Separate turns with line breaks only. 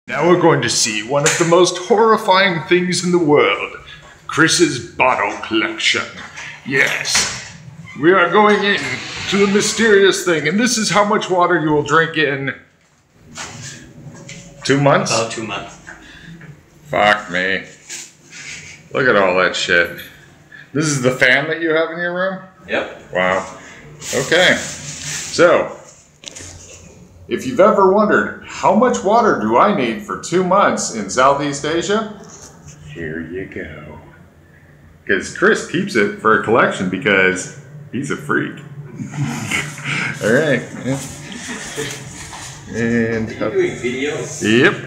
Now we're going to see one of the most horrifying things in the world. Chris's bottle collection. Yes, we are going in to the mysterious thing, and this is how much water you will drink in 2 months?
About 2 months.
Fuck me. Look at all that shit. This is the fan that you have in your room?
Yep.
Wow. Okay. So, if you've ever wondered, how much water do I need for 2 months in Southeast Asia? Here you go. Because Chris keeps it for a collection because he's a freak. All right. And
are you doing videos?
Yep.